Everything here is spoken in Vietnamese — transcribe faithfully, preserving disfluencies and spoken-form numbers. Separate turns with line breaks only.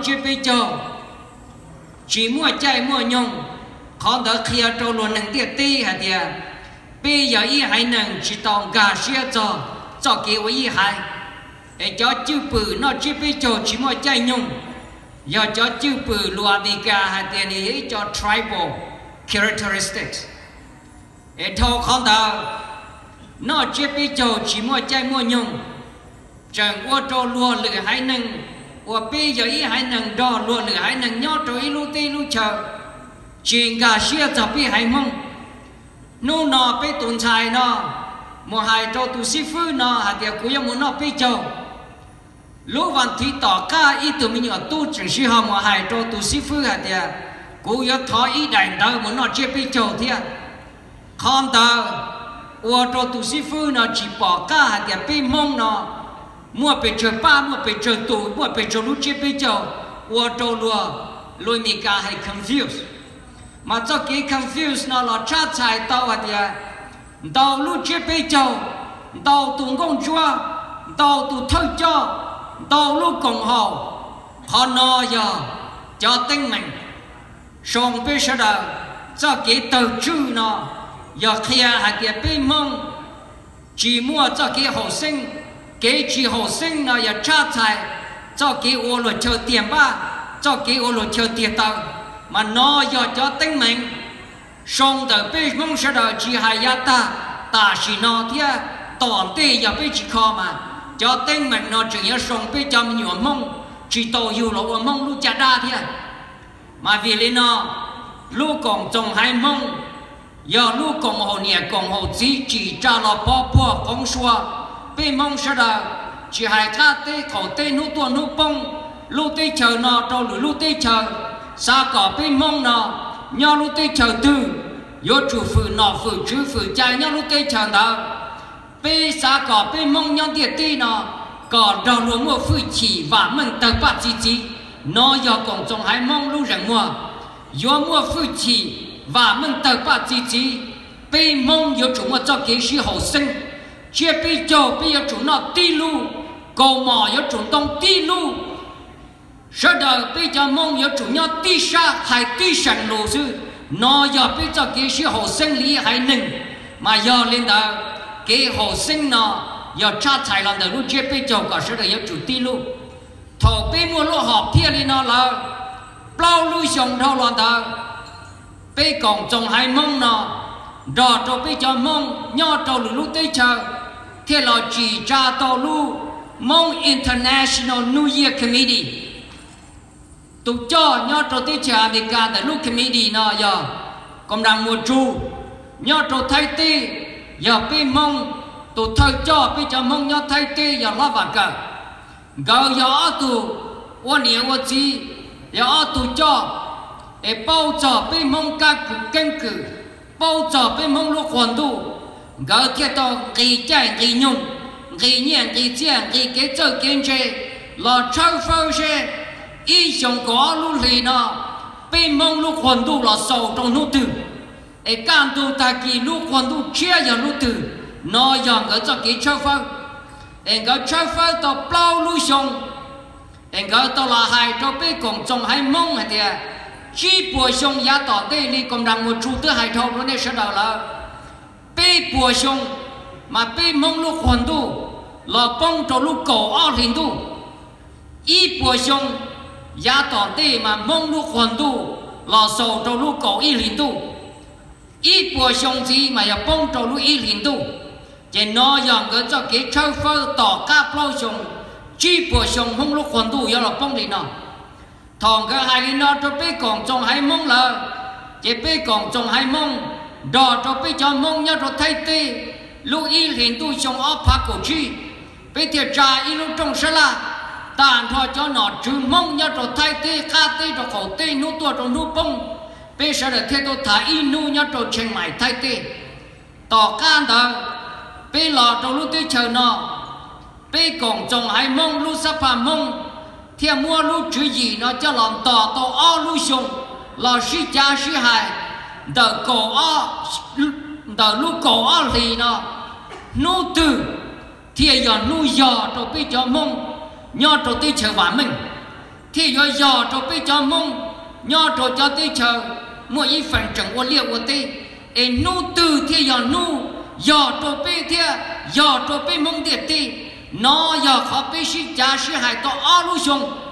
chưa bây giờ chỉ mua chạy mua nhung con đỡ kia trâu luôn nâng tiệt ti hả tiệt bây giờ y hay nâng chỉ tòng gà xia cho cho kia với y hay để cho chữ bự nó chưa bây giờ chỉ mua chạy nhung giờ cho chữ bự lùa đi gà hả tiệt này cho tribal characteristics để thâu con đỡ nó chưa bây giờ chỉ mua chạy mua nhung chẳng qua trâu lùa lửa hay nâng và bây giờ ý hãy nâng đo luôn nữa hãy nâng nhót rồi lu tê lu chờ chuyện cả xia cho bị hãy mong nô nọ bị tồn tại nọ một hai trâu tu sĩ phu nọ hạt địa cũng như muốn nọ bị châu lúc văn thị tỏ ca ý từ mình ở tu trường sư họ một hai trâu tu sĩ phu hạt địa cũng như thọ ý đại đạo muốn nọ chưa bị châu thiệt con tờ và trâu tu sĩ phu nọ chỉ bỏ ca hạt địa bị mong nọ mua bể chờ ba mua bể chờ tù mua bể chờ lúc chết bể chờ và trâu lùa lùi mi cả hay confused mà cho cái confused nó là cha chạy tàu hạt địa tàu lúc chết bể chờ tàu tung công chúa tàu tụ thâu cho tàu lúc cộng hậu họ nói giờ cho tinh mình xong bể sợ đời cho cái tàu chữ nó giờ kia hạt địa bể mong chỉ mua cho cái học sinh cái chỉ học sinh nó giờ cha chạy cho cái ô luật chờ tiền ba cho cái ô luật chờ tiền tàu mà nó giờ cho tính mình xong từ bây mong sẽ đợi chỉ hay ya ta ta chỉ nó thia toàn tê giờ bây chỉ kho mà cho tính mình nó chỉ nhớ xong bây cho mình nhiều mong chỉ tổ yêu lộ mong lúc cha đa thia mà vì lý nó lúc còn trồng hai mong giờ lúc còn hồ nhẹ còn hồ chỉ chỉ cha là bỏ bỏ con xua bị mong sẽ đợi chỉ hai ca tê khẩu tê nút tuần nút bông lú tê chờ nọ trâu lú lú tê chờ xa cỏ bị mong nọ nhau lú tê chờ tư yo chủ phụ nọ phụ chữ phụ trai nhau lú tê chờ đó bị xa cỏ bị mong nhau tiệt tê nọ cỏ đầu lúa mua phụ chỉ và mình tờ bát chỉ chỉ nó do cộng trong hai mong lú rằng mua yo mua phụ chỉ và mình tờ bát chỉ chỉ bị mong yo chủ mua cho kế sĩ hậu sinh chia bây giờ bây giờ chúng nó đi lu cầu mò giờ chúng tông đi lu sau đó bây giờ mong giờ chúng nó đi xa hay đi sẵn lô sư nó giờ bây giờ cái sự hồ sinh lý hay nừng mà giờ lên đó cái hồ sinh nó giờ cha chạy làm được lúc chia bây giờ cả sau đó giờ chúng đi lu thầu bây mua lô họp thiên lên nó là bao lu xong đâu loạn đó bây còn trong hai mong nó đó cho bây giờ mong nhau trâu lúc tới chờ thế là chỉ ra tàu lu mong International New Year Committee tụ cho nhau trâu tới chờ để cả tại lúc committee nó giờ còn đang mùa tru nhau trâu thay tê giờ bây mong tụ thay cho bây giờ mong nhau thay tê giờ lo vào cả gạo giờ tụ quan niệm của chị giờ tụ cho để bao giờ bây mong các kinh cử bao giờ bây mong lúc hoàn tu gạo kia to kỳ chạy kỳ nhung kỳ nhện kỳ chiang kỳ kế châu kiến chế là trâu phơi xe y trong có lúc gì nó bây mong lúc hoàn tu là sầu trong nút tử để can tu ta kỳ lúc hoàn tu chia giờ nút tử nó dòng ở trong cái trâu phơi để gạo trâu phơi to bao lúc xong để gạo to là hai cho bây cùng trong hai mong hay tiệt chỉ bùa xong giá tỏ đây đi còn đang một chú thứ hai thâu nó nên sẽ đào là bê bùa xong mà bê mong lúc hoàn tu là bông cho lúc cổ ở liền tu y bùa xong giá tỏ đây mà mong lúc hoàn tu là sầu cho lúc cổ y liền tu y bùa xong gì mà ya bông cho lúc y liền tu chỉ nó dòng cái cho cái trâu phơ tỏ cáp lâu xong chỉ bùa xong mong lúc hoàn tu ya là bông liền nào thằng cái hai nó cho bé còn trong hai mông là chỉ bé còn trong hai mông đò cho bé cho mông nhau cho thay tê lúc y liền tu trong áo phá cổ chi bé thiệt trà y lúc trong sá la tàn thôi cho nó trừ mông nhau cho thay tê ca tê cho cổ tê nút tua cho nút bông bé sẽ được theo tôi thả y nu nhau cho chân mày thay tê tỏ can đó bé lò cho lúc tê chờ nó bé còn trong hai mông lúc sắp phà mông theo mua lúc chữ gì nó cho làm tỏ tỏ o lúc xong là sĩ cha sĩ hài đờ cổ o đờ lúc cổ o thì nó nô từ thì giờ nuôi giờ rồi bây giờ mong nhớ rồi tôi chờ vả mình thì giờ giờ cho bây cho mông nhỏ cho cho tới chờ mỗi ý phần chẳng ô liệt ô tê e nu từ thì giờ nu giờ cho bây thì giờ cho bây mông tiệt tê nó giờ khó bây sĩ cha sĩ hại to áo lu xong